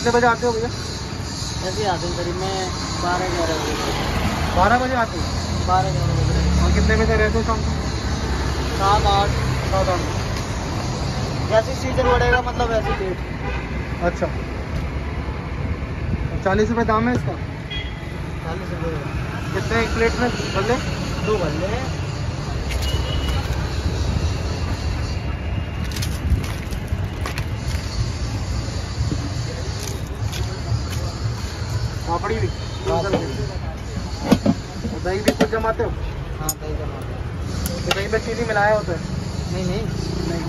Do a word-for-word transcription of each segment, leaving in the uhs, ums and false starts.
कितने बजे आते हो भैया? ऐसे आते हैं करीब मैं बारह ग्यारह बजे। बारह बजे आते हो? बारह ग्यारह बजे। और कितने बजे रहते हो शाम को? सात आठ। सात आठ। जैसे सीजन बढ़ेगा मतलब वैसे लेट। अच्छा, चालीस रुपये दाम है इसका? चालीस रुपये। कितने एक प्लेट में भल्ले? दो भल्ले हैं। पापड़ी भी? दही भी कुछ जमाते हो? हाँ दही जमाते हैं। तो दही में चीनी मिलाया होता है? नहीं नहीं नहीं।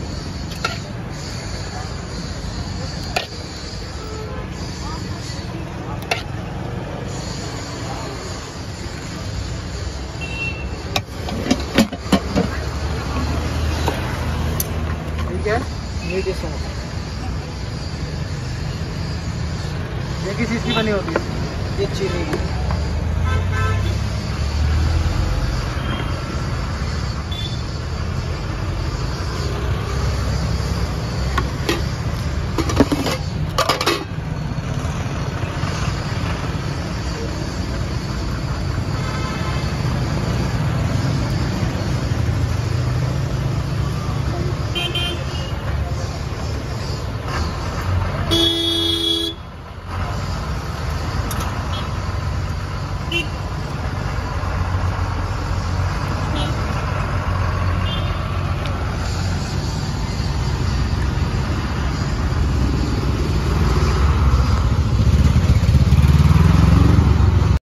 ठीक है। मीठी सॉस। ये किस चीज़ की बनी होती है? ये चीनी की।